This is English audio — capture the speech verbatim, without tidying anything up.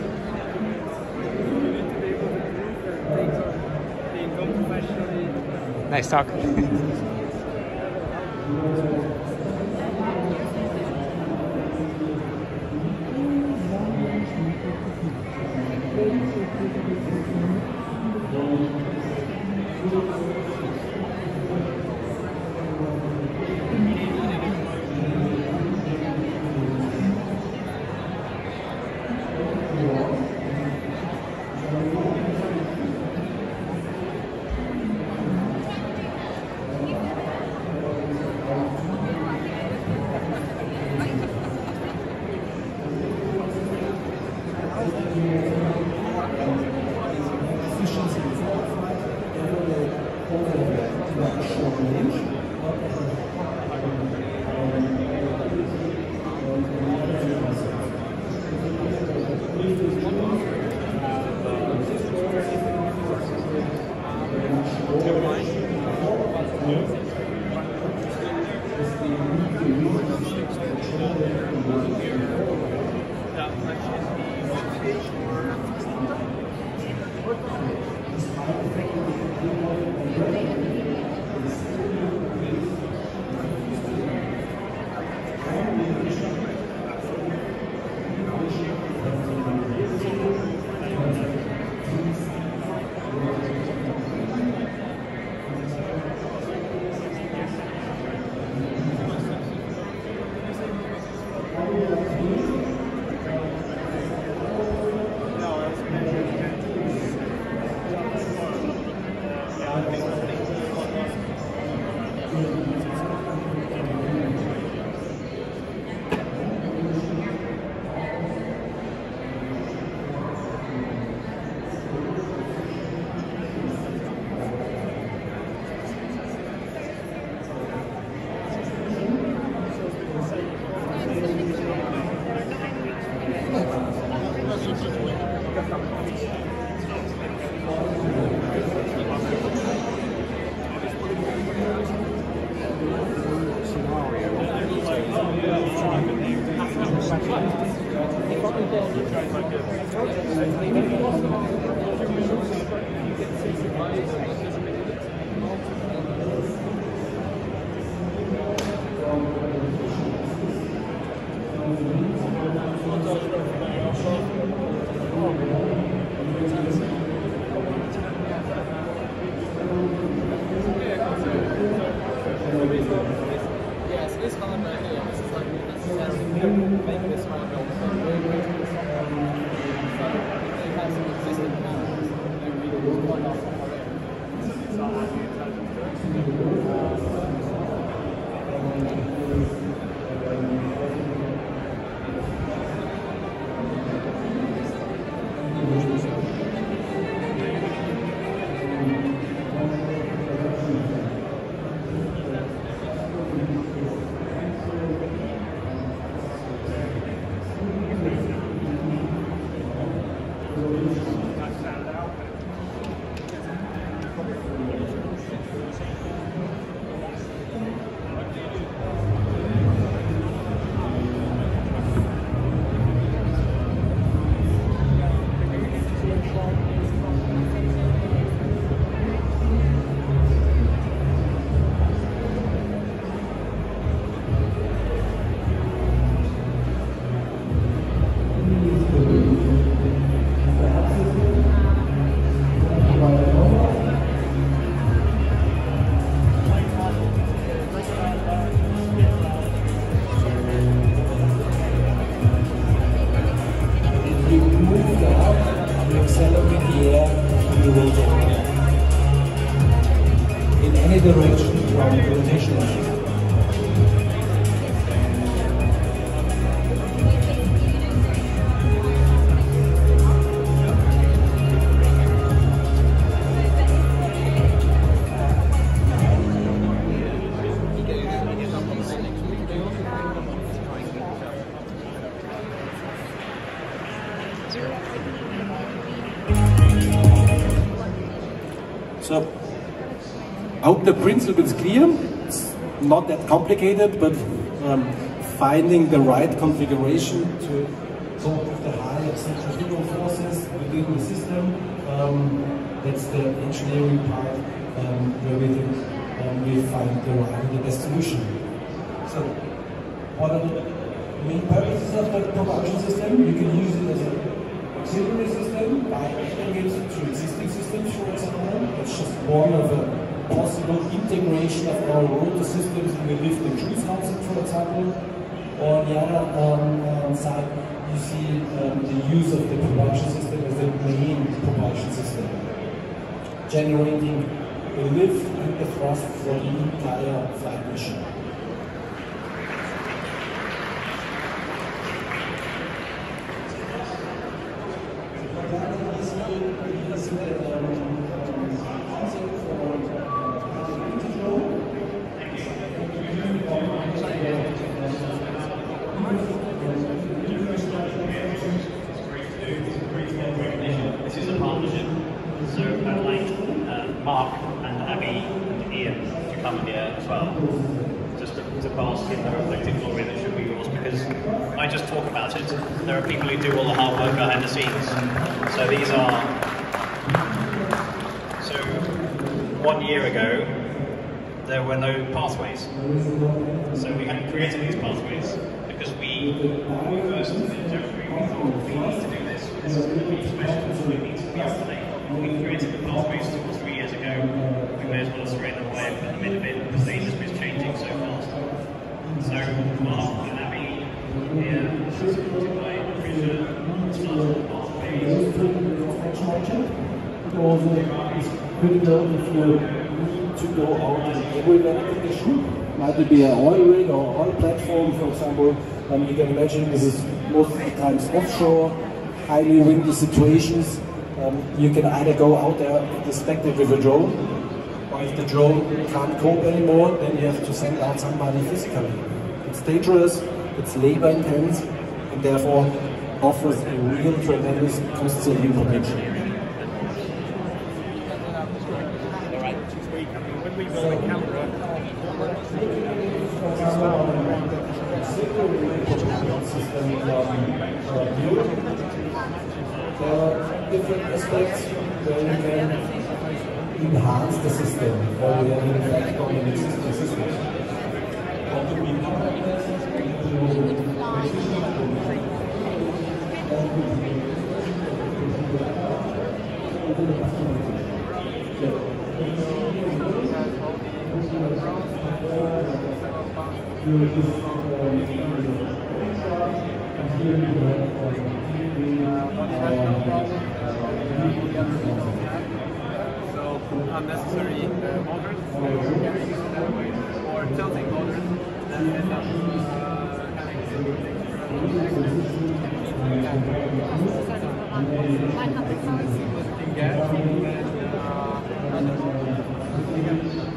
Nice talk. direction from rotation line. So, I hope the principle is clear. It's not that complicated, but um, finding the right configuration to cope with the high centrifugal force build the system. Um, that's the engineering part um, where we think um, we find the right and the best solution. So, what are the main purposes of the propulsion system? You can use it as an auxiliary system by adding it to existing systems, for example. It's just one of a possible integration of our rotor systems in the lift and cruise concept, for example. Or on the other um, um, side, you see um, the use of the propulsion system as the main propulsion system, generating the lift and the thrust for the entire flight mission. This is a partnership, so I'd like uh, Mark and Abby and Ian to come here as well, just to, to bask in the reflected glory that should be yours, because I just talk about it. There are people who do all the hard work behind the scenes. So these are, so one year ago, there were no pathways. So we had created these pathways because we, when we first did the territory, we thought we need to do this. This is going to be special, we need to be up to date. We created the pathways two or three years ago. We may as well straight away and put them in a bit because the industry is changing so fast. So Mark and Abby here, supported by Richard, started the pathways. It also is critical if you need to go out in everywhere condition. Might it be an oil rig or oil platform, for example. Um, you can imagine this is most of the times offshore, highly windy situations. Um, you can either go out there and inspect it with a drone, or if the drone can't cope anymore, then you have to send out somebody physically. It's dangerous, it's labor intense, and therefore offers a real tremendous cost saving potential. When we build a camera, there are different aspects where you can enhance the system, or you can reflect on an existing system. So unnecessary uh, motors, or tilting motors that end up uh, having gas and uh,